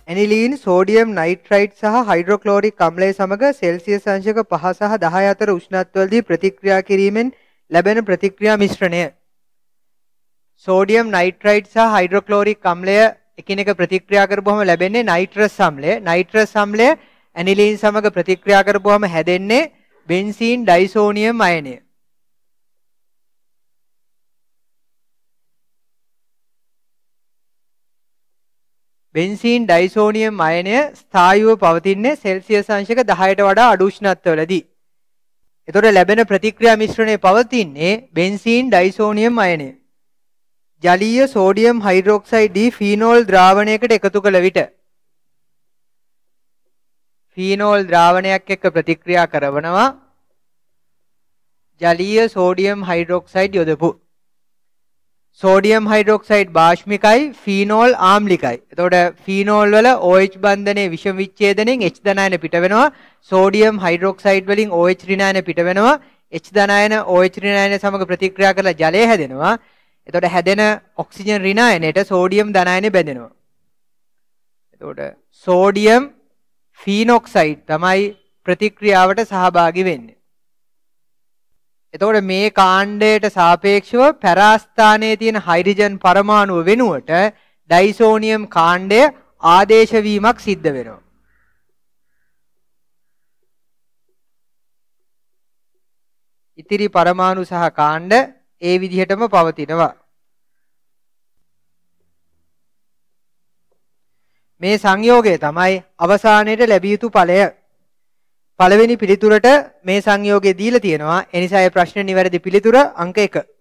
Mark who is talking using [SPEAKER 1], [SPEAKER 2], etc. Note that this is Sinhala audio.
[SPEAKER 1] ඇනිලීන් සෝඩියම් නයිට්‍රයිඩ් සහ හයිඩ්‍රොක්ලෝරික් අම්ලය සමග සෙල්සියස් අංශක 5 සහ 10 අතර උෂ්ණත්වවලදී ප්‍රතික්‍රියා කිරීමෙන් ලැබෙන ප්‍රතික්‍රියා මිශ්‍රණය. සෝඩියම් නයිට්‍රයිඩ් සහ හයිඩ්‍රොක්ලෝරික් අම්ලය එකිනෙක ප්‍රතික්‍රියා කරපුවම ලැබෙන්නේ නයිට්‍රස් අම්ලය. නයිට්‍රස් අම්ලය ඇනිලීන් සමග ප්‍රතික්‍රියා කරපුවම හැදෙන්නේ බෙන්සීන් ඩයිසෝනියම් අයනය. බෙන්සීන් ඩයිසෝනියම් අයනය ස්ථායීව පවතින්නේ සෙල්සියස් අංශක 10ට වඩා අඩු උෂ්ණත්වවලදී. එතකොට ලැබෙන ප්‍රතික්‍රියා මිශ්‍රණය පවතින්නේ බෙන්සීන් ඩයිසෝනියම් අයනය. ජලීය සෝඩියම් හයිඩ්‍රොක්සයිඩ් දී ෆීනෝල් ද්‍රාවණයකට එකතු කළ විට ෆීනෝල් ද්‍රාවණයක් එක්ක ප්‍රතික්‍රියා කරනවා ජලීය සෝඩියම් හයිඩ්‍රොක්සයිඩ් යොදපු. සෝඩියම් හයිඩ්‍රොක්සයිඩ් බාෂ්මිකයි ෆීනෝල් ආම්ලිකයි. එතකොට ෆීනෝල් වල OH බන්ධනයේ විෂම විච්ඡේදණයෙන් H ධනායන පිට වෙනවා. සෝඩියම් හයිඩ්‍රොක්සයිඩ් වලින් OH ඍණායන පිට වෙනවා. H ධනායන OH ඍණායන සමග ප්‍රතික්‍රියා කරලා ජලය හැදෙනවා. එතකොට හැදෙන ඔක්සිජන් ඍණායනයට සෝඩියම් ධනායන බැඳෙනවා. එතකොට සෝඩියම් ෆීනොක්සයිඩ් තමයි ප්‍රතික්‍රියාවට සහභාගී වෙන්නේ. එතකොට මේ කාණ්ඩයට සාපේක්ෂව පැරාස්ථානයේ තියෙන හයිඩ්‍රජන් පරමාණුව වෙනුවට ඩයිසෝනියම් කාණ්ඩය ආදේශ වීමක් සිද්ධ වෙනවා. ඉතිරි පරමාණු සහ කාණ්ඩ ඒ විදිහටම පවතිනවා. මේ සංයෝගය තමයි අවසානයේට ලැබිය යුතු ඵලය. පළවෙනි පිළිතුරට මේ සංයෝගය දීලා තියෙනවා. ඒ නිසා මේ ප්‍රශ්නේ නිවැරදි පිළිතුර අංක 1.